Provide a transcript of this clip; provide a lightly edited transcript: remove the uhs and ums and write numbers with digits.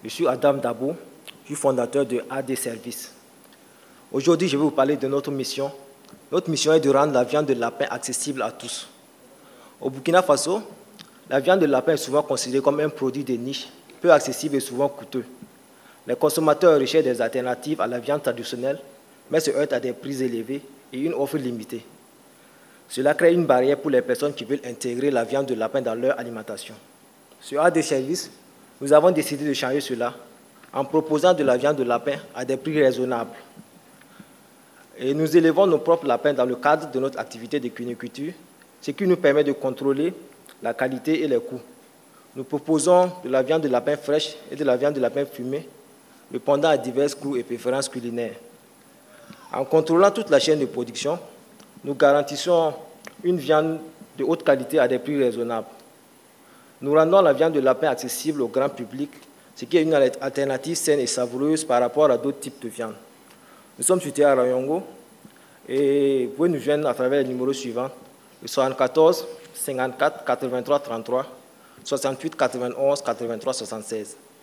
Je suis Adam Dabo, je suis fondateur de AD Services. Aujourd'hui, je vais vous parler de notre mission. Notre mission est de rendre la viande de lapin accessible à tous. Au Burkina Faso, la viande de lapin est souvent considérée comme un produit de niche, peu accessible et souvent coûteux. Les consommateurs recherchent des alternatives à la viande traditionnelle, mais se heurtent à des prix élevés et une offre limitée. Cela crée une barrière pour les personnes qui veulent intégrer la viande de lapin dans leur alimentation. Sur AD Services, nous avons décidé de changer cela en proposant de la viande de lapin à des prix raisonnables. Et nous élevons nos propres lapins dans le cadre de notre activité de cuniculture, ce qui nous permet de contrôler la qualité et les coûts. Nous proposons de la viande de lapin fraîche et de la viande de lapin fumée, répondant à divers goûts et préférences culinaires. En contrôlant toute la chaîne de production, nous garantissons une viande de haute qualité à des prix raisonnables. Nous rendons la viande de lapin accessible au grand public, ce qui est une alternative saine et savoureuse par rapport à d'autres types de viande. Nous sommes situés à Rayongo et vous pouvez nous joindre à travers les numéros suivants, le 74 54 83 33, 68 91 83 76.